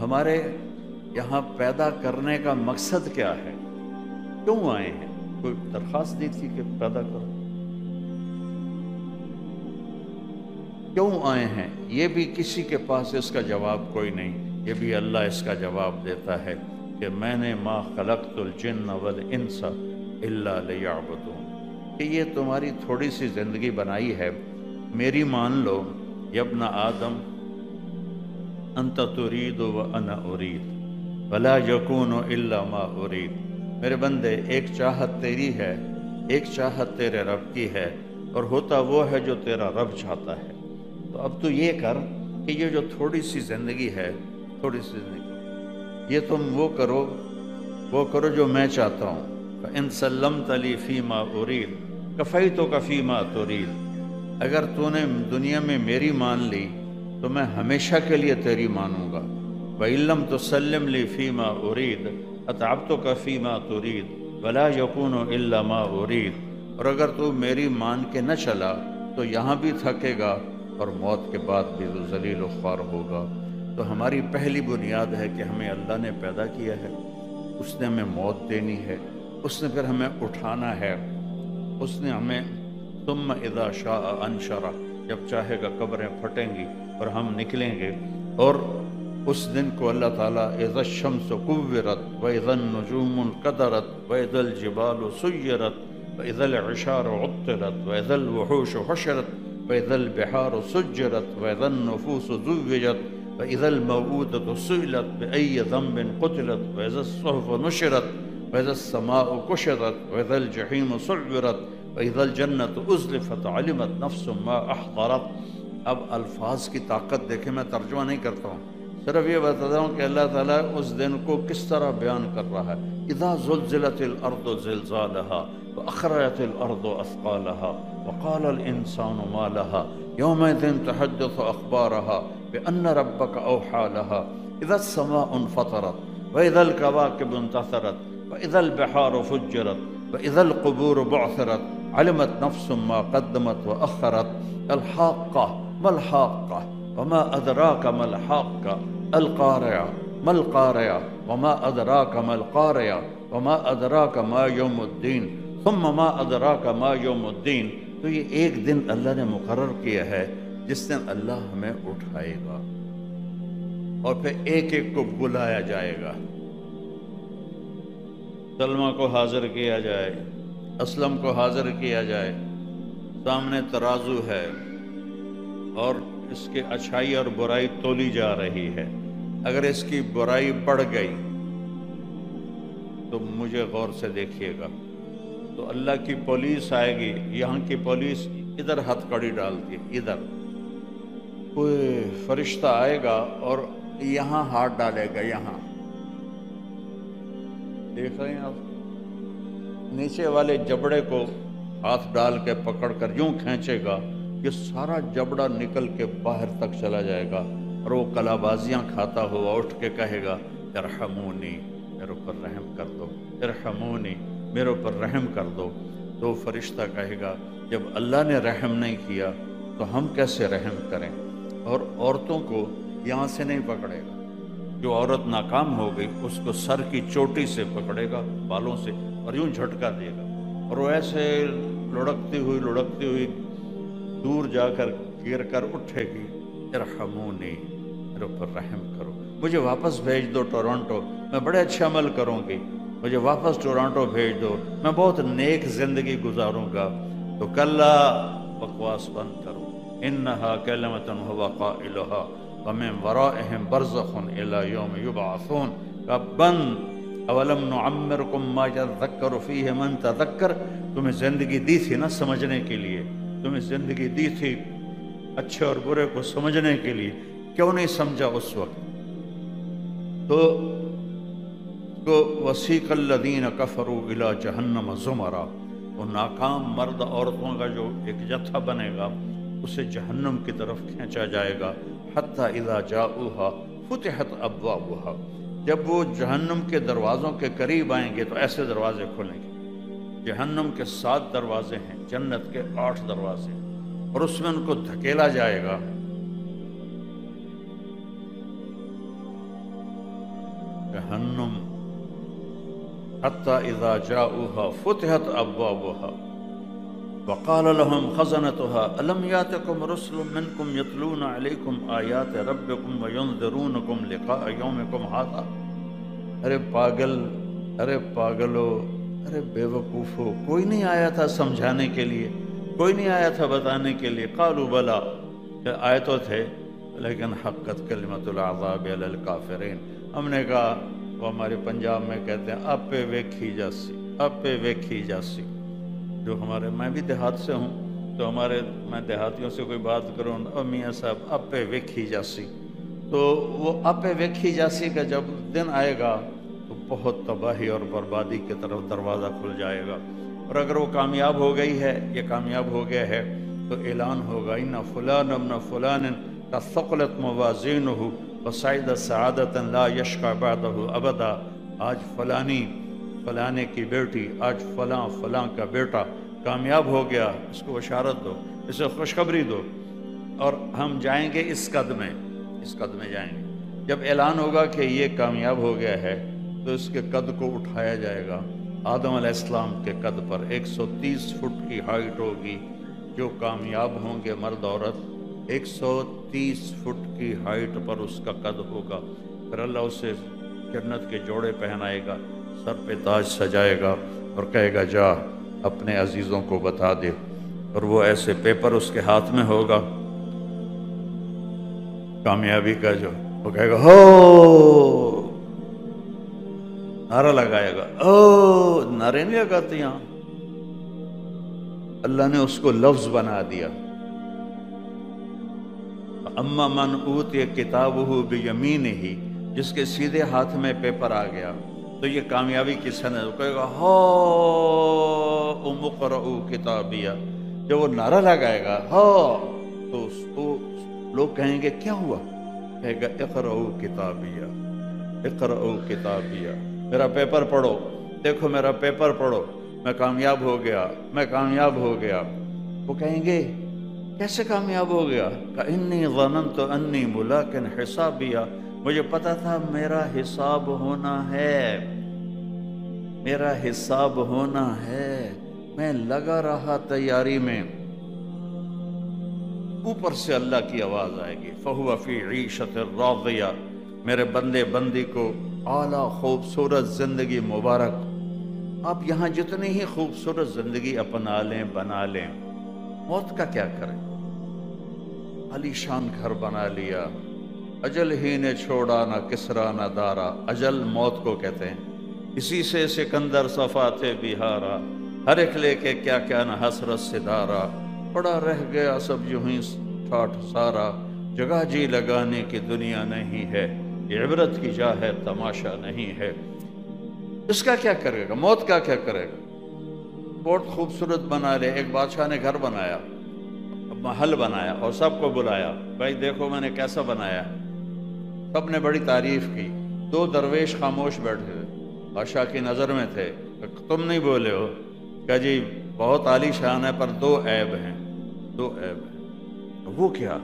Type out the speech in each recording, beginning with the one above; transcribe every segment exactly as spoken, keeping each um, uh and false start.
ہمارے یہاں پیدا کرنے کا مقصد کیا ہے؟ کیوں آئے ہیں؟ کوئی درخواست دی تھی کہ پیدا کرو؟ کیوں آئے ہیں؟ یہ بھی کسی کے پاس اس کا جواب کوئی نہیں، یہ بھی اللہ اس کا جواب دیتا ہے کہ میں نے ما خلقت الجن والانس الا لیعبدون، کہ یہ تمہاری تھوڑی سی زندگی بنائی ہے، میری مان لو یا ابن آدم انت ترید و انا ارید ولا یکون الا ما ارید، میرے بندے ایک چاہت تیری ہے، ایک چاہت تیرے رب کی ہے، اور ہوتا وہ ہے جو تیرا رب چاہتا ہے۔ تو اب تو یہ کر کہ یہ جو تھوڑی سی زندگی ہے، تھوڑی سی زندگی، یہ تم وہ کرو وہ کرو جو میں چاہتا ہوں۔ فَإِن سَلَّمْتَ لِي فِي مَا أُرِيدُ كَفَيْتُكَ فِي مَا تُرِيدُ، اگر تو نے دنیا میں میری مان لی تو میں ہمیشہ کے لیے تیری مانوں گا۔ وَإِن لَّمْ تُسَلِّمْ لِي فِي مَا أُرِيدُ أَتْعَبْتُكَ فِي مَا تُرِيدُ وَلَا يَكُونُ إِلَّا مَا أُرِيدُ، اور اگر تو میری مان کے نہ چلا تو یہاں بھی تھکے گا اور موت کے بعد بھی تو ذلیل و خوار ہوگا۔ تو ہماری پہلی بنیاد ہے کہ ہمیں اللہ نے پیدا کیا ہے، اس نے ہمیں موت دینی ہے، اس نے پھر ہمیں اٹھانا ہے، اس نے ہمیں ثم اذا شاء انشرہ، جب چاہے گا قبریں پھٹیں گی اور ہم نکلیں گے، اور اس دن کو اللہ تعالیٰ اذا الشمس کورت واذا النجوم انقدرت واذا الجبال سیرت واذا العشار عطلت واذا الوحوش حشرت واذا البحار سجرت واذا النفوس زوجت واذا الموءودة سئلت بأي ذنب قتلت واذا الصحف نشرت واذا السماء كشطت واذا الجحيم سعرت واذا الجنة ازلفت علمت نفس ما احضرت۔ اب الفاظ کی طاقت دیکھیں، میں ترجمہ نہیں کرتا ہوں، صرف یہ بتاتا ہوں کہ اللہ تعالیٰ اس دن کو کس طرح بیان کر رہا ہے۔ اذا زلزلت الارض زلزالها واخرجت الارض اثقالها وقال الانسان ما لها يومئذ تحدث اخبارها بان ربك اوحى لها اذا السماء انفطرت واذا الكواكب انتثرت واذا البحار فجرت واذا القبور بعثرت علمت نفس ما قدمت واخرت الحاقة ما الحاقة وما ادراك ما الحاقة القارعة ما القارعة وما ادراك ما القارعة وما ادراك ما يوم الدين ثم ما ادراك ما يوم الدين۔ تو یہ ایک دن اللہ نے مقرر کیا ہے جس دن اللہ ہمیں اٹھائے گا اور پھر ایک ایک کو بلایا جائے گا۔ سلمہ کو حاضر کیا جائے، اسلم کو حاضر کیا جائے، سامنے ترازو ہے اور اس کے اچھائی اور برائی تولی جا رہی ہے، اگر اس کی برائی بڑھ گئی تو مجھے غور سے دیکھیے گا، تو اللہ کی پولیس آئے گی، یہاں کی پولیس ادھر ہتھ کڑی ڈالتی ہے، ادھر کوئی فرشتہ آئے گا اور یہاں ہاتھ ڈالے گا، یہاں دیکھ رہے ہیں آپ، نیچے والے جبڑے کو ہاتھ ڈال کے پکڑ کر یوں کھینچے گا کہ سارا جبڑا نکل کے باہر تک چلا جائے گا، اور وہ کلا بازیاں کھاتا ہوا اٹھ کے کہے گا ارحمونی، میرے اوپر رحم کر دو، ارحمونی، میرے اوپر رحم کر دو۔ تو فرشتہ کہے گا جب اللہ نے رحم نہیں کیا تو ہم کیسے رحم کریں، اور عورتوں کو یہاں سے نہیں پکڑے گا، جو عورت ناکام ہو گئی اس کو سر کی چوٹی سے پکڑے گا، بالوں سے، اور یوں جھٹکا دے گا، اور وہ ایسے لڑکتی ہوئی لڑکتی ہوئی دور جا کر گر کر اٹھے گی، ارحمونی، میرے اوپر رحم کرو، مجھے واپس بھیج دو ٹورانٹو، میں بڑے اچھے عمل کروں گی، مجھے واپس ٹورانٹو بھیج دو، میں بہت نیک زندگی گزاروں گا۔ تو کلا، بکواس بند کرو، انہا کلمۃ ھو قائلھا ومن ورائہم برزخ الی یوم یبعثون، کا بند، اولم نعمرکم ما یذکر فیہ من تذکر، تمہیں زندگی دی تھی نا سمجھنے کے لیے، تمہیں زندگی دی تھی اچھے اور برے کو سمجھنے کے لیے، کیوں نہیں سمجھا اس وقت؟ تو کو وسیق الذین کفروا الی جہنم زمرا، وہ ناکام مرد عورتوں کا جو ایک جتھا بنے گا اسے جہنم کی طرف کھینچا جائے گا، حتی اذا جاؤہا فتحت ابوابہا، جب وہ جہنم کے دروازوں کے قریب آئیں گے تو ایسے دروازے کھولیں گے۔ جہنم کے سات دروازے ہیں، جنت کے آٹھ دروازے ہیں، اور اس میں ان کو دھکیلا جائے گا، जहन्नुम हत्ता इज़ा जाऊहा फुतिहत अब्वाबुहा वक़ाल लहुम ख़ज़नतुहा अलम यातिकुम रुसुलुम मिनकुम यतलूना अलैकुम आयाति रब्बिकुम व युनज़िरूनकुम लिक़ाअ यौमिकुम हाज़ा। अरे पागल, अरे पागलो, अरे बेवकूफ़ो, कोई नहीं आया था समझाने के लिए, कोई नहीं आया था बताने के लिए। क़ालू बला, आए तो थे लेकिन हक़्क़त कलिमतुल अज़ाब अलल काफ़िरीन। हमने कहा, वो हमारे पंजाब में कहते हैं आपे वेखी जासी, आपे वेखी जासी। जो हमारे, मैं भी देहात से हूँ तो हमारे, मैं देहातियों से कोई बात करूँ, और मियाँ साहब आपे वेखी जासी, तो वो आपे वेखी जासी का जब दिन आएगा तो बहुत तबाही और बर्बादी की तरफ दरवाज़ा खुल जाएगा। और अगर वो कामयाब हो गई है, ये कामयाब हो गया है, तो ऐलान होगा इन्ना फुलान इब्न फुलान तसक़लत मवाज़ीनुहु वसअद सआदतन ला यशक़ा बअदहु अबदा। आज फलानी फलाने की बेटी, आज फलां फलां का बेटा कामयाब हो गया, इसको बशारत दो, इसे खुशखबरी दो। और हम जाएंगे इस कद में, इस कद में जाएंगे। जब ऐलान होगा कि ये कामयाब हो गया है तो इसके कद को उठाया जाएगा आदम अलैहिस्सलाम के कद पर। एक सौ तीस फुट की हाइट होगी। जो कामयाब होंगे मर्द औरत, एक सौ तीस फुट की हाइट पर उसका कद होगा। फिर अल्लाह उसे जन्नत के जोड़े पहनाएगा, सर पे ताज सजाएगा और कहेगा जा अपने अजीज़ों को बता दे। और वो ऐसे पेपर उसके हाथ में होगा कामयाबी का, जो वो कहेगा हो, नारा लगाएगा। ओ, नारे नहीं लगाते यहाँ, अल्लाह ने उसको लफ्ज बना दिया। अम्मा मन ऊतिय किताबहु बियमीनिही, जिसके सीधे हाथ में पेपर आ गया तो ये कामयाबी की सनद। वो कहेगा हो उमुक़रऊ किताबिया। जब वो नारा लगाएगा हो, तो उसको लोग कहेंगे क्या हुआ? कहेगा इक़रऊ किताबिया, इक़रऊ किताबिया, मेरा पेपर पढ़ो, देखो मेरा पेपर पढ़ो, मैं कामयाब हो गया, मैं कामयाब हो गया। वो कहेंगे कैसे कामयाब हो गया? का इन्नी ज़ननतु अन्नी मुलाकिन हिसाबिया, मुझे पता था मेरा हिसाब होना है, मेरा हिसाब होना है, मैं लगा रहा तैयारी में। ऊपर से अल्लाह की आवाज़ आएगी फ़हुवा फ़ी ईशतिर राज़िया, मेरे बंदे बंदी को आला खूबसूरत ज़िंदगी मुबारक। आप यहाँ जितनी ही खूबसूरत ज़िंदगी अपना लें, बना लें, मौत का क्या करें? आलीशान घर बना लिया, अजल ही ने छोड़ा ना किसरा ना दारा, अजल मौत को कहते हैं। इसी से सिकंदर सफा थे बिहारा, हर एक लेके क्या क्या न हसरत सिदारा, पड़ा रह गया सब यूं ही ठाठ सारा, जगह जी लगाने की दुनिया नहीं है, ये इबरत की जा है तमाशा नहीं है। इसका क्या करेगा? मौत का क्या करेगा? बहुत खूबसूरत बना ले, एक बादशाह ने घर बनाया, महल बनाया और सबको बुलाया, भाई देखो मैंने कैसा बनाया। सब ने बड़ी तारीफ की। दो दरवेश खामोश बैठे थे, बादशाह की नज़र में थे। तुम नहीं बोले हो? क्या जी बहुत आलीशान है पर दो ऐब हैं, दो ऐब हैं। वो क्या?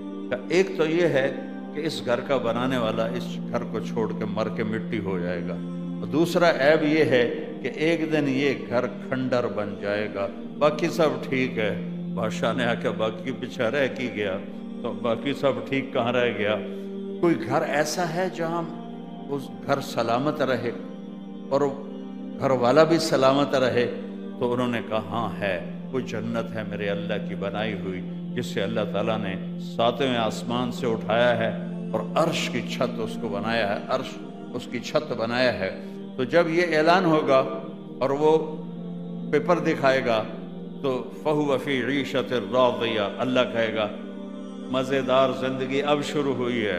एक तो ये है कि इस घर का बनाने वाला इस घर को छोड़ के मर के मिट्टी हो जाएगा, और दूसरा ऐब ये है कि एक दिन ये घर खंडर बन जाएगा। बाकी सब ठीक है। बादशाह ने आकर बाकी पीछे रह की गया, तो बाकी सब ठीक कहाँ रह गया? कोई घर ऐसा है जहाँ उस घर सलामत रहे और घर वाला भी सलामत रहे? तो उन्होंने कहा हाँ है, वो जन्नत है मेरे अल्लाह की बनाई हुई, जिससे अल्लाह ताला ने सातवें आसमान से उठाया है और अर्श की छत उसको बनाया है, अर्श उसकी छत बनाया है। तो जब ये ऐलान होगा और वो पेपर दिखाएगा तो फ़हुवा फ़ी ईशतिर राज़िया, अल्लाह कहेगा मज़ेदार ज़िंदगी अब शुरू हुई है।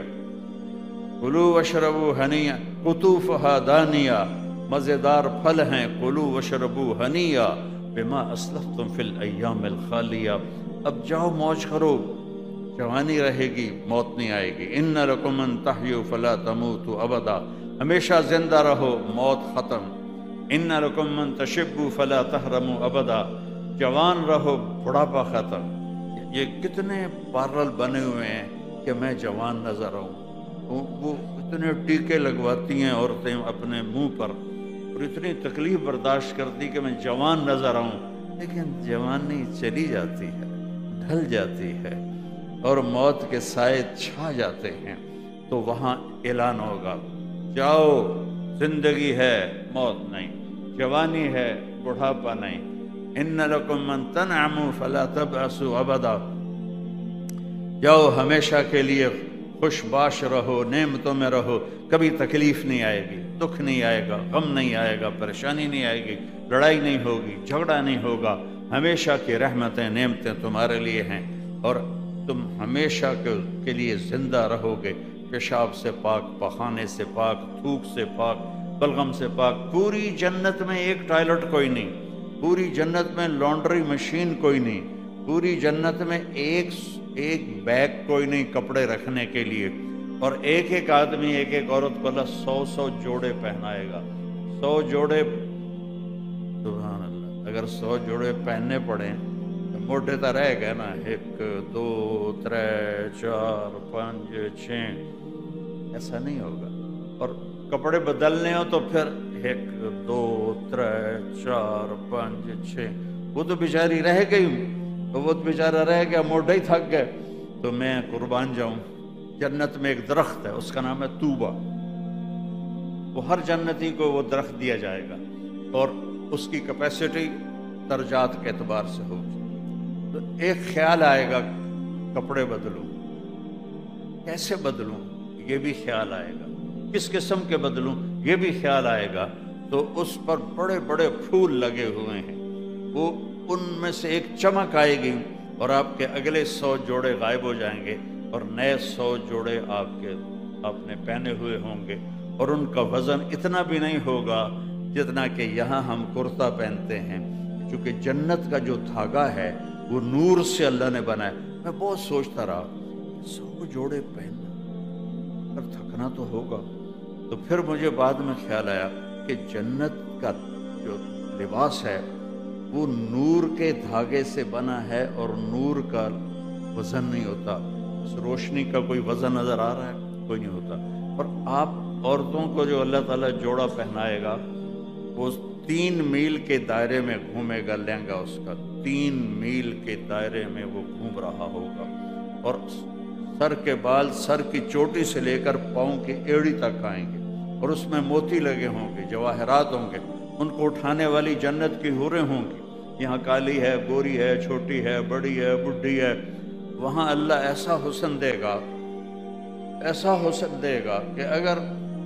कुलू वशरबू हनिया कुतूफ़हा दानिया, मज़ेदार फल हैं, कुलू वशरबू हनिया बिमा अस्लफ़्तुम फ़िल अय्यामिल ख़ालिया। अब जाओ मौज करो, जवानी रहेगी, मौत नहीं आएगी। इन्ना लकुम अन तहयू फ़ला तमूतू अबदा, हमेशा जिंदा रहो, मौत ख़त्म। इन्ना लकुम अन तशिब्बू फ़ला तहरमू अबदा, जवान रहो, बुढ़ापा ख़त्म। ये कितने पैरल बने हुए हैं कि मैं जवान नजर आऊँ। वो, वो اتنے ٹیکے لگواتی ہیں عورتیں اپنے منہ پر، اور اتنی تکلیف برداشت کرتی کہ میں جوان نظر آؤں، لیکن جوانی چلی جاتی ہے، ڈھل جاتی ہے، اور موت کے سائے چھا جاتے ہیں، تو وہاں اعلان ہوگا جاؤ، زندگی ہے موت نہیں، جوانی ہے بڑھاپا نہیں، ان لکم من تنعموا فلا تبعثوا ابدا، جاؤ ہمیشہ کے لیے خوش باش رہو، نعمتوں میں رہو، کبھی تکلیف نہیں آئے گی، دکھ نہیں آئے گا، غم نہیں آئے گا، پریشانی نہیں آئے گی، لڑائی نہیں ہوگی، جھگڑا نہیں ہوگا، ہمیشہ کی رحمتیں نعمتیں تمہارے لیے ہیں، اور تم ہمیشہ کے لیے زندہ رہو گے، پیشاب سے پاک، پخانے سے پاک، تھوک سے پاک، بلغم سے پاک۔ پوری جنت میں ایک ٹوائلٹ کوئی نہیں، پوری جنت میں لانڈری مشین کوئی نہیں، پوری جنت میں ایک ایک بیگ کوئی نہیں کپڑے رکھنے کے لیے، اور ایک ایک آدمی ایک ایک عورت کو اللہ سو سو جوڑے پہنائے گا، سو جوڑے، سبحان اللہ، اگر سو جوڑے پہننے پڑیں تو موٹے تو رہ گئے نا، ایک دو ترے چار پانچ چھ، ایسا نہیں ہوگا، اور کپڑے بدلنے ہو تو پھر ایک دو ترے چار پانچ چھ، وہ تو بیچاری رہ گئی، تو وہ بیچارہ رہ گیا، موٹے ہی تھک گئے، تو میں قربان جاؤں۔ جنت میں ایک درخت ہے، اس کا نام ہے طوبہ، وہ ہر جنتی کو وہ درخت دیا جائے گا، اور اس کی کیپیسٹی درجات کے اعتبار سے ہوگی۔ تو ایک خیال آئے گا کپڑے بدلوں، کیسے بدلوں یہ بھی خیال آئے گا، کس قسم کے بدلوں یہ بھی خیال آئے گا، تو اس پر بڑے بڑے پھول لگے ہوئے ہیں، وہ ان میں سے ایک چمک آئے گی اور آپ کے اگلے سو جوڑے غائب ہو جائیں گے، اور نئے سو جوڑے آپ کے آپ نے پہنے ہوئے ہوں گے، اور ان کا وزن اتنا بھی نہیں ہوگا جتنا کہ یہاں ہم کرتا پہنتے ہیں، چونکہ جنت کا جو دھاگا ہے وہ نور سے اللہ نے بنایا۔ میں بہت سوچتا رہا، سو جوڑے پہننا پر تھکنا تو ہوگا، تو پھر مجھے بعد میں خیال آیا کہ جنت کا جو لباس ہے وہ نور کے دھاگے سے بنا ہے، اور نور کا وزن نہیں ہوتا، اس روشنی کا کوئی وزن نظر آ رہا ہے؟ کوئی نہیں ہوتا۔ اور آپ عورتوں کو جو اللہ تعالیٰ جوڑا پہنائے گا، وہ تین میل کے دائرے میں گھومے گا، لہنگا اس کا تین میل کے دائرے میں وہ گھوم رہا ہوگا، اور سر کے بال سر کی چوٹی سے لے کر پاؤں کی ایڑی تک آئیں گے، اور اس میں موتی لگے ہوں گے، جواہرات ہوں گے، ان کو اٹھانے والی جنت کی حوریں ہوں گی، یہاں کالی ہے، گوری ہے، چھوٹی ہے، بڑی ہے، بڈھی ہے، وہاں اللہ ایسا حسن دے گا، ایسا حسن دے گا کہ اگر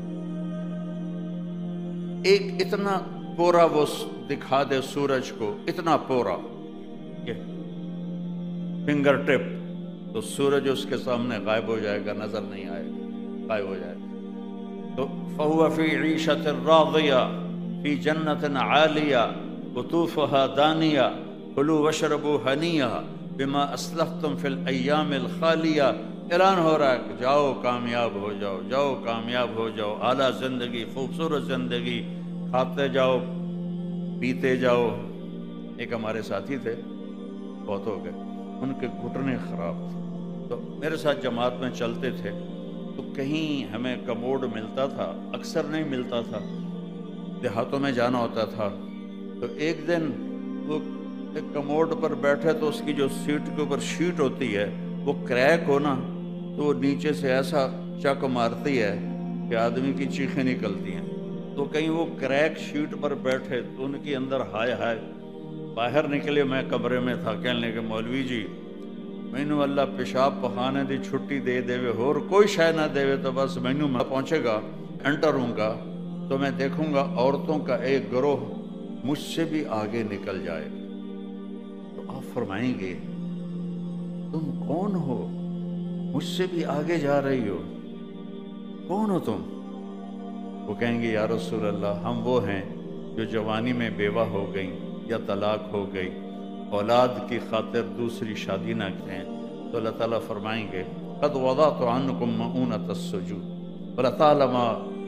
ایک اتنا پورا وہ دکھا دے سورج کو، اتنا پورا یہ فنگر ٹپ، تو سورج اس کے سامنے غائب ہو جائے گا، نظر نہیں آئے گا، غائب ہو جائے گا۔ تو فَهُوَ فِي عِيشَةٍ رَاضِيَةٍ فِي جَنَّةٍ عَالِيَةٍ قُطُوفُهَا دَانِيَةٌ كُلُوا وَاشْرَبُوا هَنِيًّا بِمَا أَسْلَفْتُمْ فِي الْأَيَّامِ الْخَالِيَةِ۔ اعلان ہو رہا ہے کہ جاؤ کامیاب ہو جاؤ، جاؤ کامیاب ہو جاؤ، اعلیٰ زندگی، خوبصورت زندگی، کھاتے جاؤ پیتے جاؤ۔ ایک ہمارے ساتھی تھے، بہت ہو گئے، ان کے گھٹنے خراب تھے، تو میرے ساتھ جماعت میں چلتے تھے، تو کہیں ہمیں کموڈ ملتا تھا، اکثر نہیں ملتا تھا، دیہاتوں میں جانا ہوتا تھا، تو ایک دن وہ ایک کموڈ پر بیٹھے تو اس کی جو سیٹ کے اوپر شیٹ ہوتی ہے وہ کریک ہو نا، تو وہ نیچے سے ایسا چک مارتی ہے کہ آدمی کی چیخیں نکلتی ہیں، تو کہیں وہ کریک شیٹ پر بیٹھے تو ان کی اندر ہائے ہائے، باہر نکلے، میں کمرے میں تھا، کہنے لگے مولوی جی مینو اللہ پیشاب پخانے دی چھٹی دے دے اور کوئی شے نہ دے تو بس مینو میں پہنچے گا، انٹر ہوں گا تو میں دیکھوں گا عورتوں کا ایک گروہ مجھ سے بھی آگے نکل جائے گا، تو آپ فرمائیں گے تم کون ہو، مجھ سے بھی آگے جا رہی ہو، کون ہو تم؟ وہ کہیں گے یا رسول اللہ ہم وہ ہیں جو جوانی میں بیوہ ہو گئیں یا طلاق ہو گئی، اولاد کی خاطر دوسری شادی نہ کریں، تو اللہ تعالیٰ فرمائیں گے قد وضعت عنکم مؤونۃ السجود ولطالما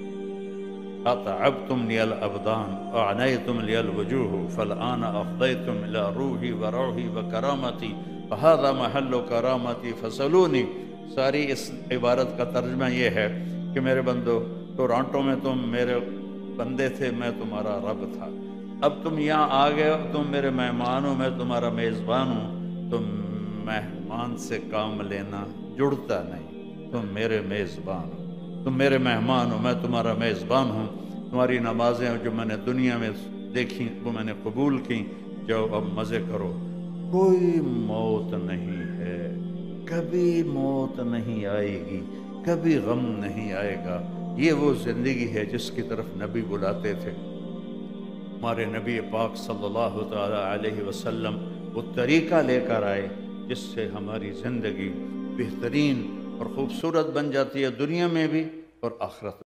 اتعبتم لی الابدان وعنیتم لی الوجوہ فالآن افضیتم الی روحی وروحی وکرامتی فہذا محل کرامتی فسلونی۔ ساری اس عبارت کا ترجمہ یہ ہے کہ میرے بندو ٹورانٹو میں تم میرے بندے تھے، میں تمہارا رب تھا، اب تم یہاں آ گئے ہو، تم میرے مہمان ہو، میں تمہارا میزبان ہوں، تم مہمان سے کام لینا جڑتا نہیں، تم میرے میزبان ہو، تم میرے مہمان ہو، میں تمہارا میزبان ہوں، تمہاری نمازیں جو میں نے دنیا میں دیکھی وہ میں نے قبول کی، جاؤ اب مزے کرو، کوئی موت نہیں ہے، کبھی موت نہیں آئے گی، کبھی غم نہیں آئے گا۔ یہ وہ زندگی ہے جس کی طرف نبی بلاتے تھے۔ ہمارے نبی پاک صلی اللہ تعالی علیہ وسلم وہ طریقہ لے کر آئے جس سے ہماری زندگی بہترین اور خوبصورت بن جاتی ہے، دنیا میں بھی اور آخرت میں۔